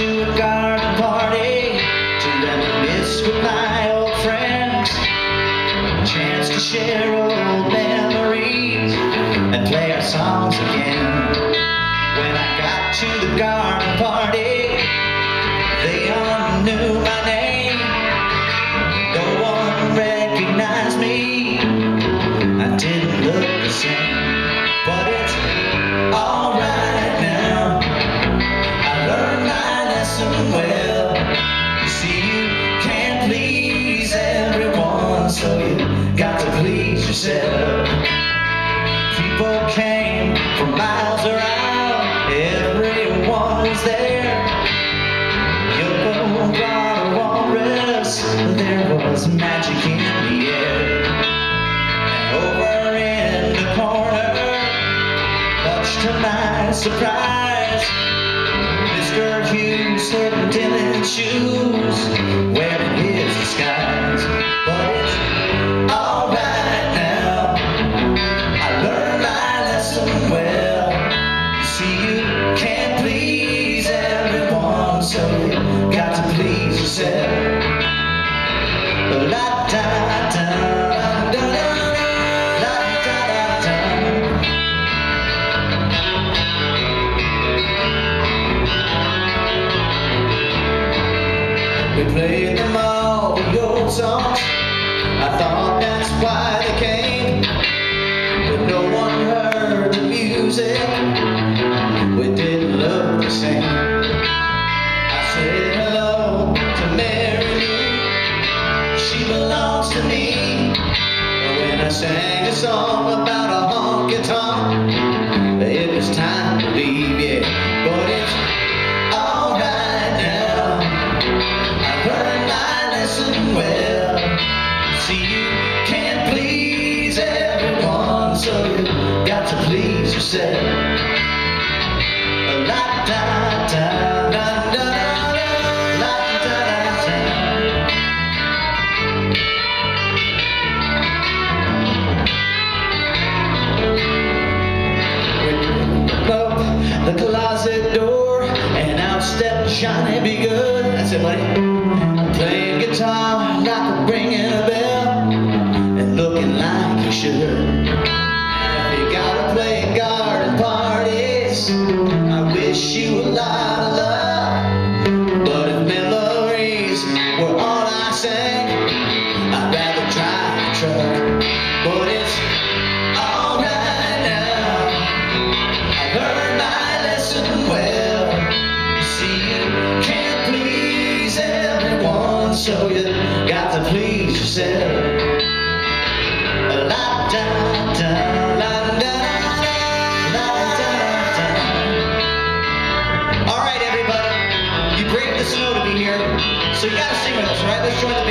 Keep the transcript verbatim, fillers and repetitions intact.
to a garden party to reminisce with my old friends. A chance to share old memories and play our songs again. When I got to the garden party, they all knew my name. No one recognized me. I didn't look the same, but it's alright now. I learned my lesson well. You see, you can't please everyone, so you got to please yourself. People came from miles around, everyone was there. You'll go walrus, there was magic in the air. And over in the corner, much to my surprise, Mister Hughes sitting Dylan's shoes, wearing his disguise. But it's alright now. I learned my lesson well. You see, you can't please everyone, so you got to please yourself. La da da da da da da da. We played them all, the old songs. I thought that's why they came. But no one heard the music. We didn't look the same. I said hello to Mary Lou. She belongs to me. When I sang a song about a honky-tonk, it was time to leave, yeah. But it's alright now. I learned my lesson well. See, you can't please everyone, so you got to please yourself. La da da da da la da da. We opened the closet door and out stepped Johnny B. Good. That's it, buddy. Playing guitar like a ringing a bell and looking like you should. And if you gotta play garden parties, I wish you a lot of love. But if memories were all I sang, I'd rather drive a truck. But it's alright now. I learned my lesson well. You see, you can't please everyone, so you got to please yourself. La da da la da la da da. All right, everybody, you braved the snow to be here, so you got to sing with us, right? Let's join the band.